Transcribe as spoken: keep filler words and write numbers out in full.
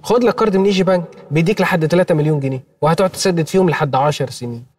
خد لك كارد من ايجي بانك بيديك لحد ثلاثة مليون جنيه وهتقعد تسدد فيهم لحد عشر سنين.